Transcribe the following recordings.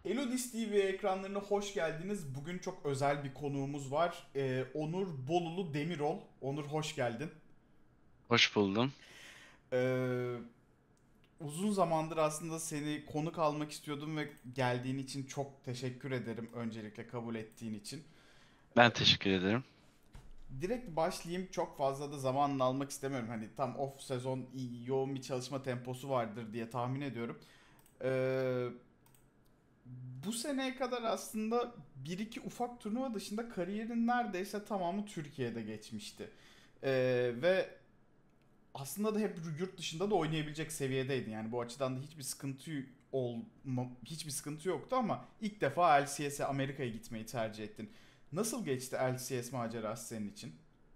Elodis TV ekranlarına hoş geldiniz. Bugün çok özel bir konuğumuz var. Onur Bolulu Demirol. Onur hoş geldin. Hoş buldum. Ee, Uzun zamandır aslında seni konuk almak istiyordum ve geldiğin için çok teşekkür ederim öncelikle kabul ettiğin için. Ben teşekkür ederim. Direkt başlayayım. Çok fazla da zamanını almak istemiyorum. Hani tam off sezon yoğun bir çalışma temposu vardır diye tahmin ediyorum. Ee, Bu seneye kadar aslında bir iki ufak turnuva dışında kariyerin neredeyse tamamı Türkiye'de geçmişti. Ve aslında da hep yurt dışında da oynayabilecek seviyedeydin. Yani bu açıdan da hiçbir sıkıntı yoktu ama ilk defa LCS'e Amerika'ya gitmeyi tercih ettin. Nasıl geçti LCS macerası senin için?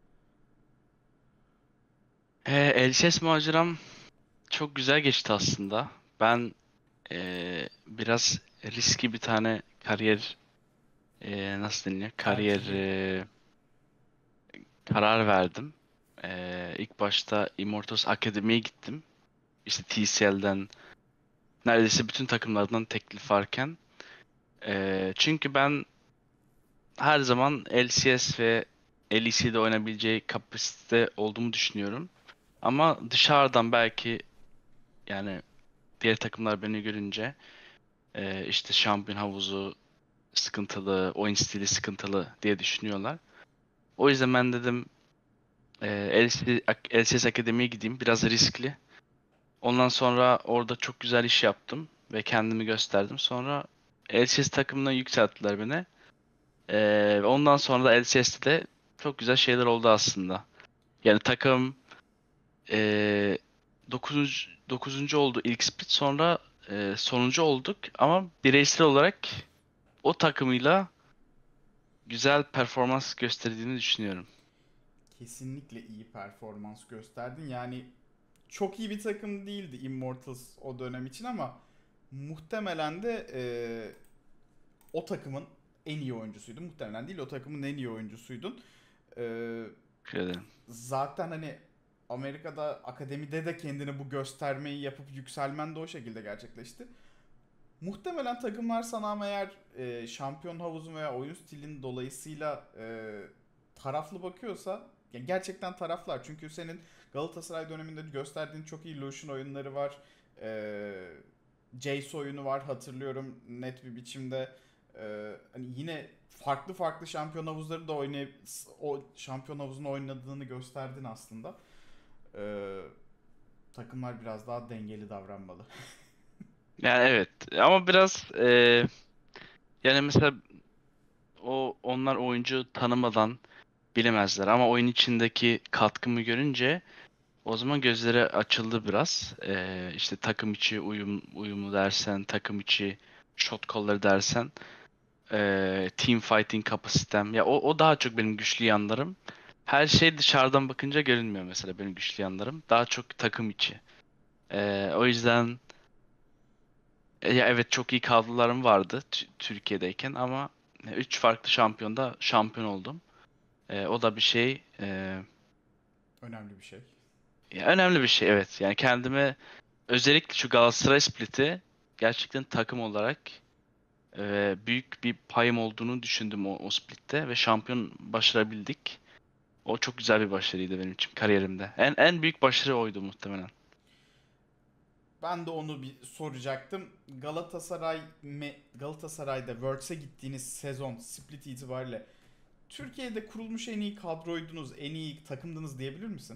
LCS maceram çok güzel geçti aslında. Ben biraz riski bir tane kariyer nasıl deniyor? Kariyer Tercihi. karar verdim. İlk başta Immortals Akademi'ye gittim. İşte TCL'den neredeyse bütün takımlardan teklif varken. Çünkü ben her zaman LCS ve LEC'de oynayabileceği kapasite olduğumu düşünüyorum. Ama dışarıdan belki yani diğer takımlar beni görünce işte şampiyon havuzu sıkıntılı, oyun stili sıkıntılı diye düşünüyorlar. O yüzden ben dedim LCS Akademi'ye gideyim. Biraz riskli. Ondan sonra orada çok güzel iş yaptım ve kendimi gösterdim. Sonra LCS takımına yükselttiler beni. Ondan sonra da LCS'te de çok güzel şeyler oldu aslında. Yani takım Ee, 9. oldu ilk split, sonra sonuncu olduk ama bireysel olarak o takımıyla güzel performans gösterdiğini düşünüyorum. Kesinlikle iyi performans gösterdin. Yani çok iyi bir takım değildi Immortals o dönem için ama muhtemelen de o takımın en iyi oyuncusuydun. Muhtemelen değil, o takımın en iyi oyuncusuydun. E, Teşekkür ederim. Zaten hani Amerika'da akademide de kendini bu göstermeyi yapıp yükselmen de o şekilde gerçekleşti. Muhtemelen takımlar sana ama eğer şampiyon havuzun veya oyun stilin dolayısıyla taraflı bakıyorsa yani gerçekten taraflar. Çünkü senin Galatasaray döneminde gösterdiğin çok iyi Lucian oyunları var. Jace oyunu var, hatırlıyorum net bir biçimde. Hani yine farklı farklı şampiyon havuzları da oynayıp o şampiyon havuzunu oynadığını gösterdin aslında. E, Takımlar biraz daha dengeli davranmalı. Yani evet, ama biraz yani mesela onlar oyuncu tanımadan bilemezler ama oyun içindeki katkımı görünce o zaman gözleri açıldı biraz. İşte takım içi uyumu dersen, takım içi shot call'ları dersen, team fighting kapasitem. Ya o daha çok benim güçlü yanlarım. Her şey dışarıdan bakınca görünmüyor mesela benim güçlü yanlarım. Daha çok takım içi. O yüzden ya evet, çok iyi kadrolarım vardı Türkiye'deyken ama 3 farklı şampiyonda şampiyon oldum. O da bir şey. Önemli bir şey. Ya önemli bir şey, evet. Yani kendime özellikle şu Galatasaray split'i gerçekten takım olarak büyük bir payım olduğunu düşündüm o split'te ve şampiyon başarabildik. O çok güzel bir başarıydı benim için kariyerimde. En büyük başarı oydu muhtemelen. Ben de onu bir soracaktım. Galatasaray'da Worlds'e gittiğiniz sezon split itibariyle Türkiye'de kurulmuş en iyi kadroydunuz, en iyi takımdınız diyebilir misin?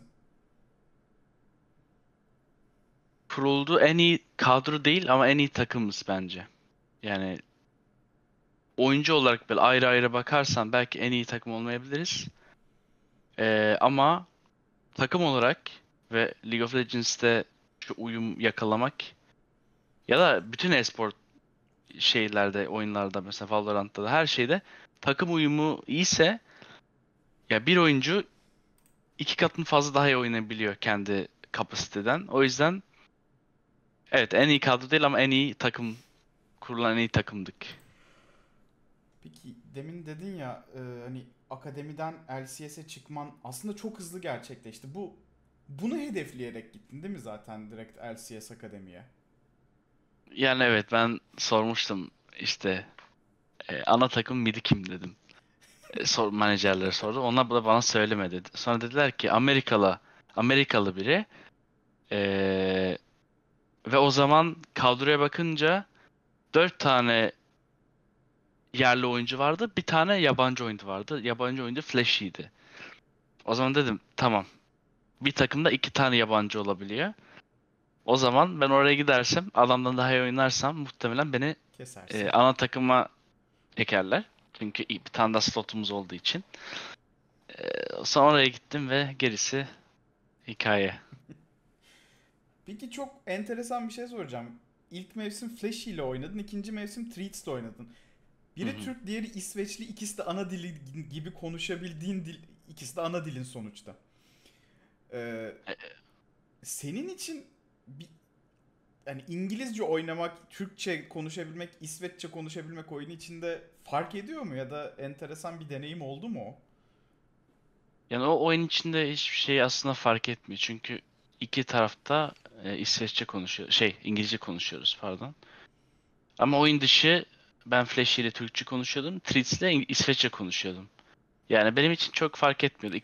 Kuruldu en iyi kadro değil ama en iyi takımız bence. Yani oyuncu olarak böyle ayrı ayrı bakarsan belki en iyi takım olmayabiliriz. Ama takım olarak ve League of Legends'te şu uyum yakalamak ya da bütün espor şeylerde, oyunlarda, mesela Valorant'ta da her şeyde takım uyumu iyiyse ya bir oyuncu iki katını fazla daha iyi oynayabiliyor kendi kapasiteden. O yüzden evet, en iyi kadro değil ama en iyi takım, kurulan en iyi takımdık. Peki demin dedin ya hani akademiden LCS'e çıkman aslında çok hızlı gerçekleşti. Bunu hedefleyerek gittin değil mi zaten direkt LCS akademiye? Yani evet, ben sormuştum işte ana takım midi kim dedim. Menajerlere sordu. Onlar da bana söyleme dedi. Sonra dediler ki Amerikalı biri. E, Ve o zaman kadroya bakınca 4 tane yerli oyuncu vardı. Bir tane yabancı oyuncu vardı. Yabancı oyuncu Flashy'ydi. O zaman dedim tamam. Bir takımda 2 tane yabancı olabiliyor. O zaman ben oraya gidersem adamdan daha iyi oynarsam muhtemelen beni Kesersin. ana takıma çekerler. Çünkü bir tane daha slotumuz olduğu için. Sonra oraya gittim ve gerisi hikaye. Peki çok enteresan bir şey soracağım. İlk mevsim Flashy ile oynadın, ikinci mevsim Treats'te oynadın. Hı Biri hı. Türk, diğeri İsveçli. İkisi de ana dili gibi konuşabildiğin dil, ikisi de ana dilin sonuçta. Ee, senin için bir, yani İngilizce oynamak, Türkçe konuşabilmek, İsveççe konuşabilmek oyun içinde fark ediyor mu ya da enteresan bir deneyim oldu mu o? Yani o oyun içinde hiçbir şey aslında fark etmiyor. Çünkü iki tarafta İsveççe konuşuyor. İngilizce konuşuyoruz pardon. Ama oyun dışı ben Flash ile Türkçe konuşuyordum. Treats ile İsveççe konuşuyordum. Yani benim için çok fark etmiyordu.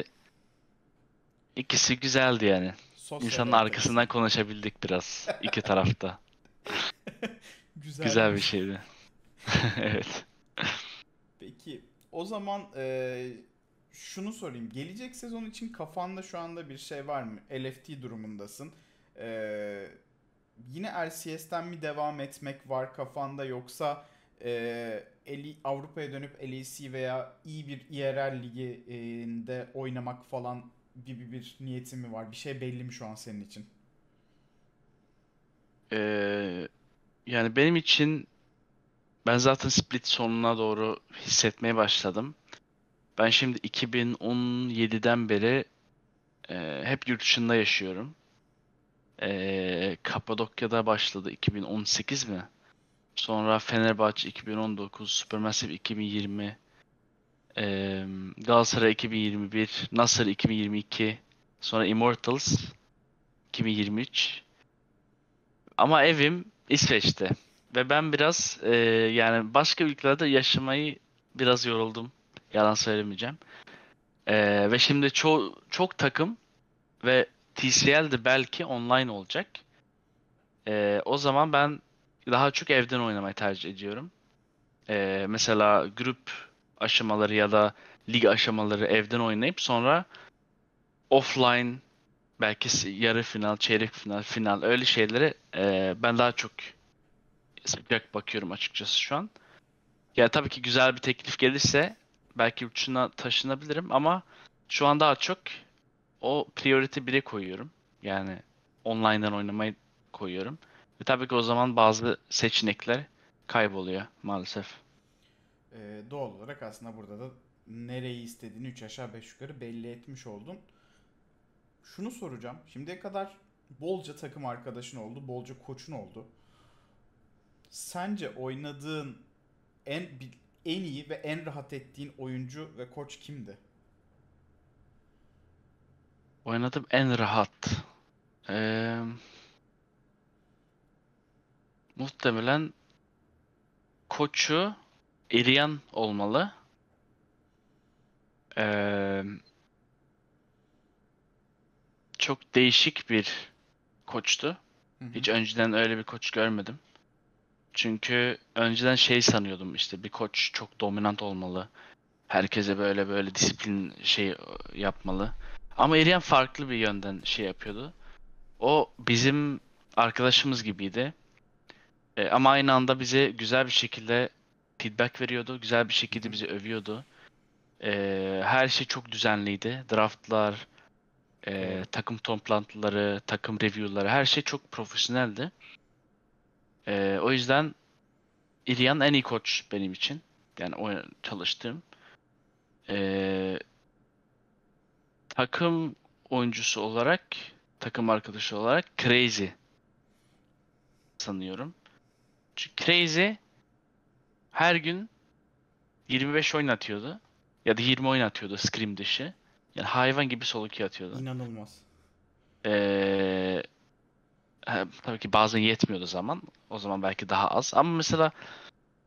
İkisi güzeldi yani. Sosyal İnsanın enteresan. arkasından konuşabildik biraz iki tarafta. Güzel bir Güzelmiş. şeydi. Evet. Peki o zaman şunu sorayım. Gelecek sezon için kafanda şu anda bir şey var mı? LFT durumundasın. Eee, yine LCS'ten mi devam etmek var kafanda yoksa Avrupa'ya dönüp LEC veya iyi bir IRL liginde oynamak falan gibi bir niyetin mi var? Bir şey belli mi şu an senin için? Ee, Yani benim için ben zaten split sonuna doğru hissetmeye başladım. Ben şimdi 2017'den beri hep yurt dışında yaşıyorum. Kapadokya'da başladı 2018 mi? Sonra Fenerbahçe 2019, Supermassive 2020, eee Galatasaray 2021, Nasır 2022, sonra Immortals 2023. Ama evim İsveç'te. Ve ben biraz yani başka ülkelerde yaşamayı biraz yoruldum. Yalan söylemeyeceğim. Ve şimdi çok takım ve TCL de belki online olacak. O zaman ben daha çok evden oynamayı tercih ediyorum. Mesela grup aşamaları ya da lig aşamaları evden oynayıp sonra offline belki yarı final, çeyrek final, final öyle şeylere ben daha çok sıcak bakıyorum açıkçası şu an. Ya tabii ki güzel bir teklif gelirse belki yurt dışına taşınabilirim ama şu an daha çok o priority 1'e koyuyorum. Yani online'dan oynamayı koyuyorum. Ve tabii ki o zaman bazı seçenekler kayboluyor maalesef. Doğal olarak aslında burada da nereyi istediğini 3 aşağı 5 yukarı belli etmiş oldun. Şunu soracağım. Şimdiye kadar bolca takım arkadaşın oldu, bolca koçun oldu. Sence oynadığın en en iyi ve en rahat ettiğin oyuncu ve koç kimdi? Oynadım en rahat. Ee, Muhtemelen koçu Irian olmalı. Ee, Çok değişik bir koçtu. Hı hı. Hiç önceden öyle bir koç görmedim. Çünkü önceden şey sanıyordum işte bir koç çok dominant olmalı. Herkese böyle böyle disiplin yapmalı. Ama Irian farklı bir yönden şey yapıyordu. O bizim arkadaşımız gibiydi. Ama aynı anda bize güzel bir şekilde feedback veriyordu. Güzel bir Hı şekilde hı. bizi övüyordu. Her şey çok düzenliydi. Draftlar, Doğru. takım toplantıları, takım review'ları her şey çok profesyoneldi. O yüzden Irian en iyi koç benim için. Yani çalıştığım. Ee, Takım oyuncusu olarak, takım arkadaşı olarak Crazy sanıyorum. Çünkü Crazy her gün 25 oyun atıyordu. Ya da 20 oyun atıyordu scrim dışı. Yani hayvan gibi solo atıyordu. İnanılmaz. Ee, tabii ki bazen yetmiyordu zaman. O zaman belki daha az. Ama mesela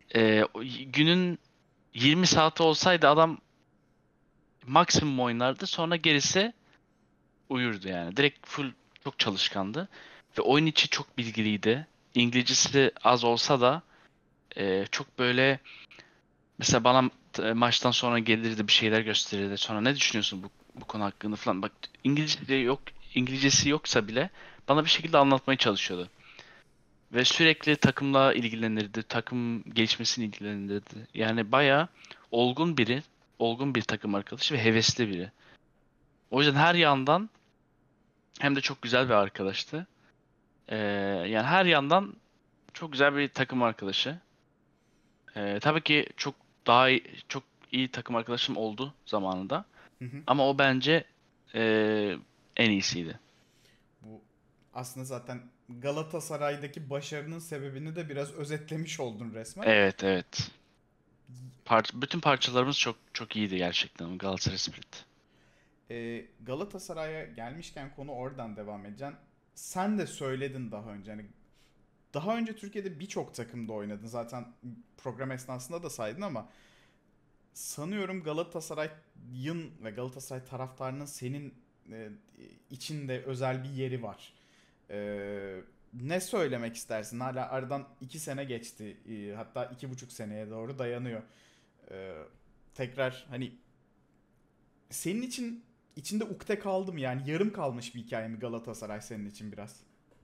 Günün 20 saati olsaydı adam maksimum oynardı. Sonra gerisi uyurdu yani. Direkt full çok çalışkandı. Ve oyun içi çok bilgiliydi. İngilizcesi az olsa da çok böyle mesela bana maçtan sonra gelirdi bir şeyler gösterirdi. Sonra ne düşünüyorsun bu konu hakkında falan. Bak İngilizcesi yoksa bile bana bir şekilde anlatmaya çalışıyordu. Ve sürekli takımla ilgilenirdi. Takım gelişmesini ilgilenirdi. Yani bayağı olgun biri. Olgun bir takım arkadaşı ve hevesli biri. O yüzden her yandan hem de çok güzel bir arkadaştı. Ee, Yani her yandan çok güzel bir takım arkadaşı. Tabii ki çok iyi takım arkadaşım oldu zamanında. Hı hı. Ama o bence en iyisiydi. Bu aslında zaten Galatasaray'daki başarının sebebini de biraz özetlemiş oldun resmen. Evet, evet. Bütün parçalarımız çok çok iyiydi gerçekten Galatasaray Split. Galatasaray'a gelmişken konu oradan devam edeceğim. Sen de söyledin daha önce. Hani daha önce Türkiye'de birçok takımda oynadın. Zaten program esnasında da saydın ama sanıyorum Galatasaray'ın ve Galatasaray taraftarının senin e, içinde özel bir yeri var. Ne söylemek istersin? Hala aradan 2 sene geçti. Hatta 2,5 seneye doğru dayanıyor. Ee, Tekrar hani senin için içinde ukde kaldı mı? Yani yarım kalmış bir hikaye mi Galatasaray senin için biraz?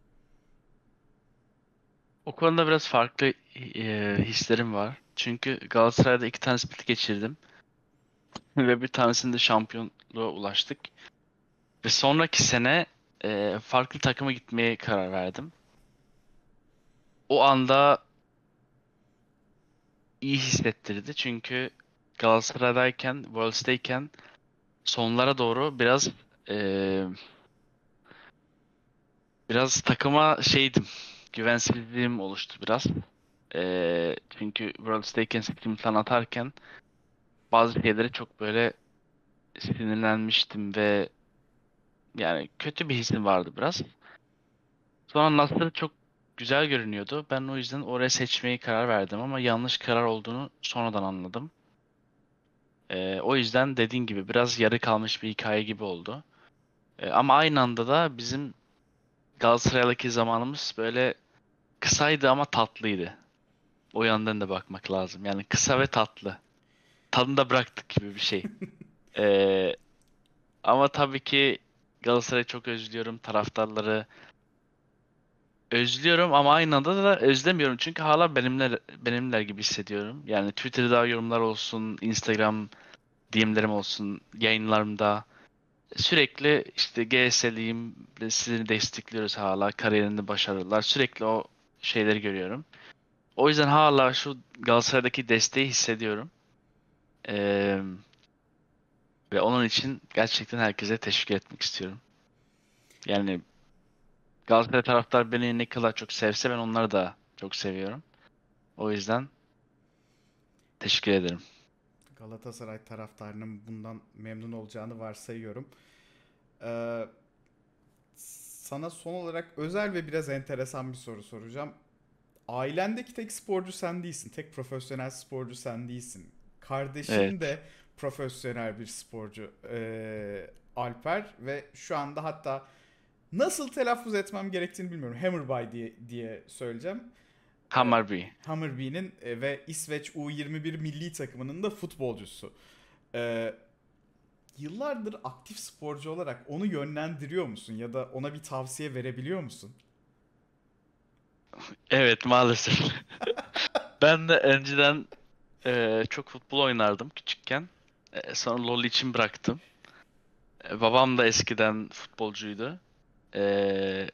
O konuda biraz farklı hislerim var. Çünkü Galatasaray'da iki tane split geçirdim. Ve bir tanesinde şampiyonluğa ulaştık. Ve sonraki sene farklı takıma gitmeye karar verdim. O anda iyi hissettirdi. Çünkü Galatasaray'dayken, Worlds'teyken sonlara doğru e, biraz takıma şeydim. Güvensizliğim oluştu biraz. Çünkü Worlds'teyken sprint falan atarken bazı şeylere çok böyle sinirlenmiştim ve yani kötü bir hissim vardı biraz. Sonra Nasır çok güzel görünüyordu. Ben o yüzden oraya seçmeyi karar verdim ama yanlış karar olduğunu sonradan anladım. O yüzden dediğin gibi biraz yarı kalmış bir hikaye gibi oldu. Ama aynı anda da bizim Galatasaray'daki zamanımız böyle kısaydı ama tatlıydı. O yandan da bakmak lazım. Yani kısa ve tatlı. Tadını da bıraktık gibi bir şey. Ee, Ama tabii ki Galatasaray'ı çok özlüyorum. Taraftarları özlüyorum ama aynı anda da özlemiyorum. Çünkü hala benimler gibi hissediyorum. Yani Twitter'da yorumlar olsun, Instagram DM'lerim olsun, yayınlarımda sürekli işte GS'liyim, sizi destekliyoruz hala, kariyerinde başarılar. Sürekli o şeyleri görüyorum. O yüzden hala şu Galatasaray'daki desteği hissediyorum. Ee, Ve onun için gerçekten herkese teşekkür etmek istiyorum. Yani Galatasaray taraftar beni ne kadar çok sevse ben onları da çok seviyorum. O yüzden teşekkür ederim. Galatasaray taraftarının bundan memnun olacağını varsayıyorum. Ee, Sana son olarak özel ve biraz enteresan bir soru soracağım. Ailendeki tek sporcu sen değilsin. Tek profesyonel sporcu sen değilsin. Kardeşin Evet. de profesyonel bir sporcu. Alper ve şu anda hatta nasıl telaffuz etmem gerektiğini bilmiyorum. Hammerby diye söyleyeceğim. Ee, Hammarby. Hammarby'nin ve İsveç U21 milli takımının da futbolcusu. Ee, Yıllardır aktif sporcu olarak onu yönlendiriyor musun ya da ona bir tavsiye verebiliyor musun? Evet, maalesef. Ben de önceden çok futbol oynardım küçükken. Sonra LoL için bıraktım. Babam da eskiden futbolcuydu. E,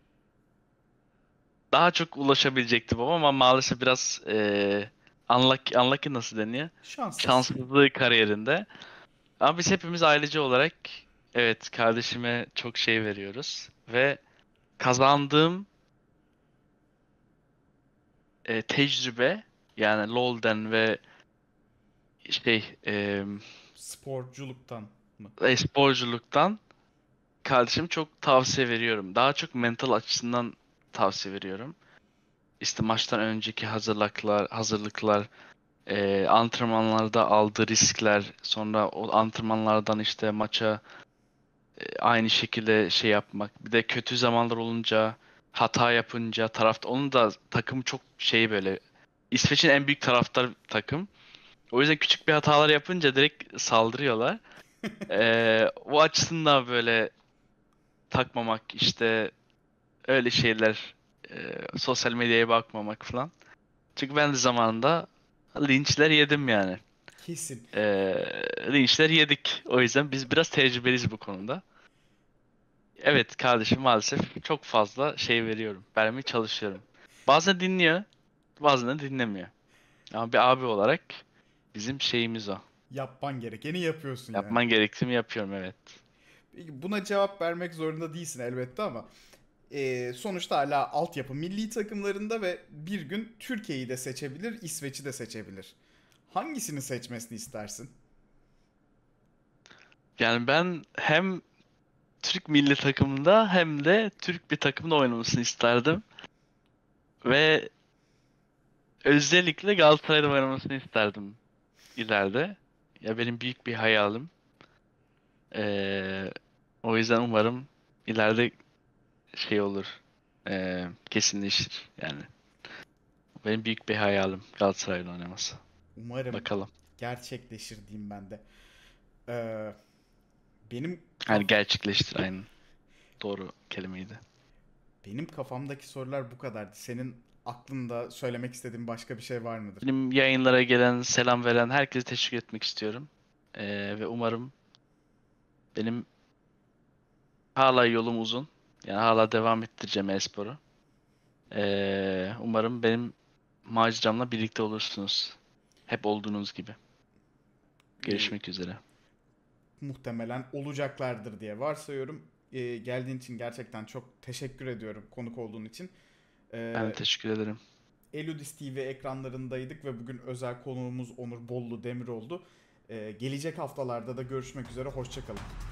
Daha çok ulaşabilecekti babam ama maalesef biraz unlucky nasıl deniyor? Şanssız. Şanssızlığı kariyerinde. Ama biz hepimiz ailece olarak evet kardeşime çok şey veriyoruz. Ve kazandığım tecrübe yani LoL'den ve şey Sporculuktan mı? sporculuktan kardeşim çok tavsiye veriyorum. Daha çok mental açısından tavsiye veriyorum. işte maçtan önceki hazırlıklar, antrenmanlarda aldığı riskler, sonra o antrenmanlardan işte maça aynı şekilde şey yapmak. Bir de kötü zamanlar olunca, hata yapınca onun da takım çok şey böyle. İsveç'in en büyük taraftar takım. O yüzden küçük bir hatalar yapınca direkt saldırıyorlar. O açısından böyle takmamak işte öyle şeyler, sosyal medyaya bakmamak falan. Çünkü ben de zamanında linçler yedim yani. Kesin. Linçler yedik. O yüzden biz biraz tecrübeliyiz bu konuda. Evet kardeşim, maalesef çok fazla şey veriyorum. Vermeye çalışıyorum. Bazen dinliyor, bazen de dinlemiyor. Ama bir abi olarak bizim şeyimiz o. Yapman gerekeni yapıyorsun yani. Yapman gerektiğimi yapıyorum, evet. Peki buna cevap vermek zorunda değilsin elbette ama sonuçta hala altyapı milli takımlarında ve bir gün Türkiye'yi de seçebilir, İsveç'i de seçebilir. Hangisini seçmesini istersin? Yani ben hem Türk milli takımında hem de Türk bir takımda oynamasını isterdim. Ve özellikle Galatasaray'da oynamasını isterdim ileride. Ya benim büyük bir hayalim. Ee, O yüzden umarım ileride şey olur. Kesinleşir yani. Benim büyük bir hayalim Galatasaray'da oynaması. Umarım Bakalım. gerçekleşir diyeyim ben de. Ee, benim Yani kafa gerçekleştir, aynen. Doğru kelimeydi. benim kafamdaki sorular bu kadardı. Senin aklında söylemek istediğin başka bir şey var mıdır? Benim yayınlara gelen, selam veren herkese teşekkür etmek istiyorum. Ve umarım benim hala yolum uzun. Yani hala devam ettireceğim e-sporu. Umarım benim maceramla birlikte olursunuz. Hep olduğunuz gibi. Ee, Görüşmek üzere. muhtemelen olacaklardır diye varsayıyorum. Geldiğin için gerçekten çok teşekkür ediyorum konuk olduğun için. Ben de Ee, teşekkür ederim. Eludis TV ekranlarındaydık ve bugün özel konuğumuz Onur Bollu Demir oldu. Gelecek haftalarda da görüşmek üzere. Hoşçakalın.